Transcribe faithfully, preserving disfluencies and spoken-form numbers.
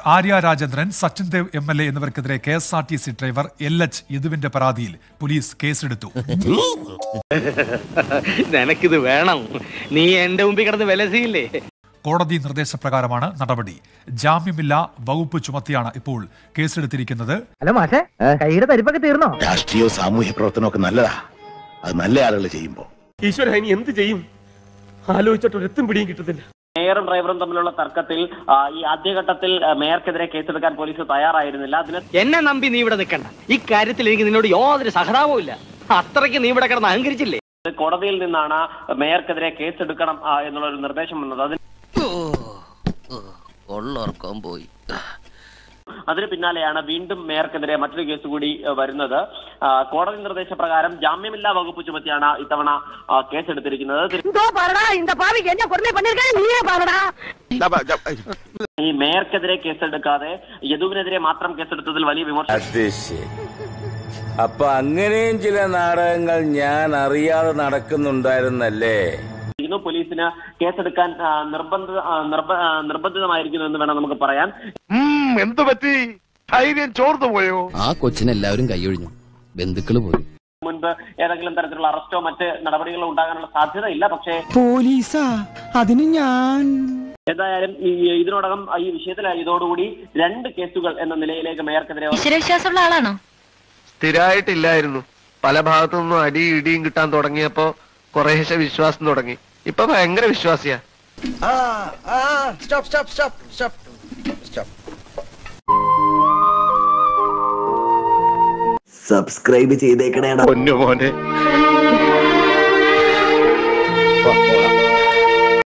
Arya Rajendran, Sachin Dev M L A എന്നിവർക്കെതിരെ K S R T C driver L H യദുവിന്റെ പരാതിയിൽ police കേസെടുത്തു. നിനക്കിത് വേണം, നീ എന്റെ മുമ്പിൽ കിടന്ന് വിലസിയില്ലേ? കോടതി നിർദ്ദേശപ്രകാരമാണ് നടപടി. ജാമ്യമില്ലാ വകുപ്പ് ചുമത്തിയാണ് ഇപ്പോൾ കേസെടുത്തിരിക്കുന്നത്. രാഷ്ട്രീയവും സാമൂഹ്യ പ്രവർത്തനമൊക്കെ നല്ലതാ, അത് നല്ല ആളുകൾ ചെയ്യുമ്പോ. ഈശ്വര, ഇനി എന്ത് ചെയ്യും? ആലോചിച്ചിട്ട് ഒരെത്തും പിടിയും കിട്ടത്തില്ല. മേയറും ഡ്രൈവറും തമ്മിലുള്ള തർക്കത്തിൽ ഈ ആദ്യഘട്ടത്തിൽ മേയർക്കെതിരെ കേസെടുക്കാൻ പോലീസ് തയ്യാറായിരുന്നില്ല. അതിന് എന്നെ നമ്പി നീ ഇവിടെ നിൽക്കണ്ട. ഈ കാര്യത്തിൽ എനിക്ക് നിന്നോട് യാതൊരു സഹതാപവും ഇല്ല. അത്രയ്ക്ക് നീ ഇവിടെ കിടന്ന് അഹങ്കരിച്ചില്ലേ? കോടതിയിൽ നിന്നാണ് മേയർക്കെതിരെ കേസെടുക്കണം എന്നുള്ള ഒരു നിർദ്ദേശം വന്നത്. അതിന് പോയി അതിന് പിന്നാലെയാണ് വീണ്ടും മേയർക്കെതിരെ മറ്റൊരു കേസ് കൂടി വരുന്നത്. കോടതി നിർദ്ദേശപ്രകാരം ജാമ്യമില്ലാ വകുപ്പ് ചുമത്തിയാണ് ഇത്തവണ കേസെടുത്തിരിക്കുന്നത്. ഈ മേയർക്കെതിരെ കേസെടുക്കാതെ യദുവിനെതിരെ മാത്രം കേസെടുത്തതിൽ വലിയ വിമർശനം. അപ്പൊ അങ്ങനെയും ചില നാടകങ്ങൾ ഞാൻ അറിയാതെ നടക്കുന്നുണ്ടായിരുന്നല്ലേ? പോലീസിന് കേസെടുക്കാൻ നിർബന്ധ നിർബന്ധിതമായിരിക്കുന്നു എന്ന് വേണം നമുക്ക് പറയാൻ. എന്തു പറ്റി? ധൈര്യം ചോർന്നു പോയോ? ആ കൊച്ചിനെല്ലാവരും കൈയൊഴിഞ്ഞു, ബന്ധുക്കള് പോയി. മുൻപ് ഏതെങ്കിലും തരത്തിലുള്ള അറസ്റ്റോ മറ്റ് നടപടികളോ ഉണ്ടാകാനുള്ള സാധ്യതയില്ല. പക്ഷേ പോലീസാ അതിന് ഞാൻ ഏതായാലും ഈ ഇതിനോടകം ഈ വിഷയത്തിൽ ഇതോടുകൂടി രണ്ട് കേസുകൾ എന്ന നിലയിലേക്ക് മേയർക്കെതിരെ. ഈശ്വരവിശ്വാസമുള്ള ആളാണോ? സ്ഥിരമായിട്ടില്ലായിരുന്നു. പല ഭാഗത്തു നിന്നും അടി ഇടിയും കിട്ടാൻ തുടങ്ങിയപ്പോ കുറേശ്ശെ വിശ്വാസം തുടങ്ങി. ഇപ്പൊ ഭയങ്കര വിശ്വാസിയാ. സബ്സ്ക്രൈബ് ചെയ്തേക്കണേടാ പൊന്നു മോനെ.